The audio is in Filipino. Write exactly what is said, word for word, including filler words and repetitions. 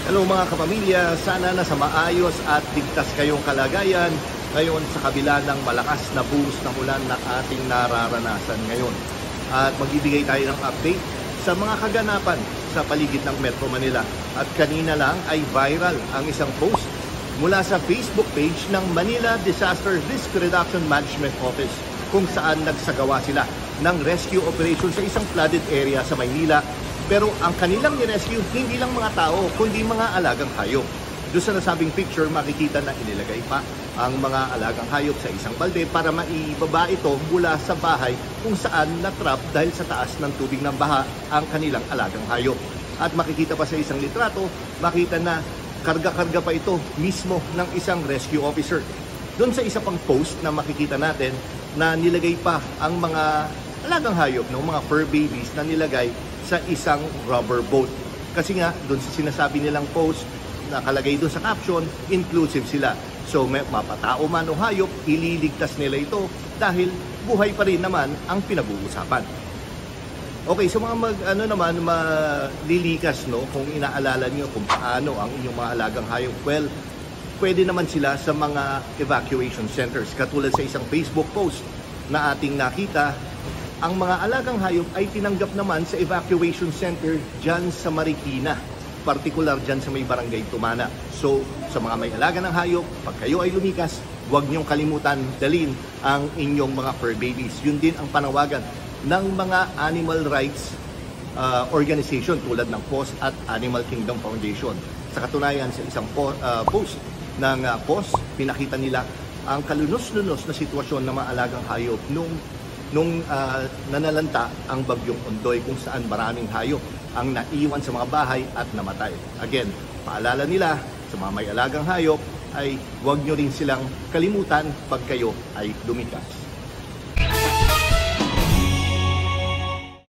Hello mga kapamilya, sana nasa maayos at ligtas kayong kalagayan ngayon sa kabila ng malakas na buhos ng ulan na ating nararanasan ngayon. At magbibigay tayo ng update sa mga kaganapan sa paligid ng Metro Manila. At kanina lang ay viral ang isang post mula sa Facebook page ng Manila Disaster Risk Reduction Management Office kung saan nagsagawa sila ng rescue operation sa isang flooded area sa Maynila. Pero ang kanilang ni-rescue, hindi lang mga tao, kundi mga alagang hayop. Doon sa nasabing picture, makikita na inilagay pa ang mga alagang hayop sa isang balde para maibaba ito mula sa bahay kung saan natrap dahil sa taas ng tubig ng baha ang kanilang alagang hayop. At makikita pa sa isang litrato, makita na karga-karga pa ito mismo ng isang rescue officer. Doon sa isa pang post na makikita natin na nilagay pa ang mga alagang hayop, no, mga fur babies na nilagay sa isang rubber boat. Kasi nga, doon sa sinasabi nilang post, nakalagay doon sa caption, inclusive sila. So, may mapatao man o hayop, ililigtas nila ito dahil buhay pa rin naman ang pinag-uusapan. Okay, so mga mag, ano naman, malilikas, no, kung inaalala niyo kung paano ang inyong mga alagang hayop, well, pwede naman sila sa mga evacuation centers. Katulad sa isang Facebook post na ating nakita, ang mga alagang hayop ay tinanggap naman sa evacuation center dyan sa Marikina, partikular dyan sa may barangay Tumana. So, sa mga may alaga ng hayop, pag kayo ay lumikas, huwag niyong kalimutan dalhin ang inyong mga fur babies. Yun din ang panawagan ng mga animal rights uh, organization tulad ng P O S at Animal Kingdom Foundation. Sa katunayan, sa isang po, uh, post ng uh, P O S, pinakita nila ang kalunos-lunos na sitwasyon ng mga alagang hayop nung nung uh, nanalanta ang bagyong Ondoy kung saan maraming hayop ang naiwan sa mga bahay at namatay. Again, paalala nila sa mga may alagang hayop ay huwag nyo rin silang kalimutan pag kayo ay lumikas.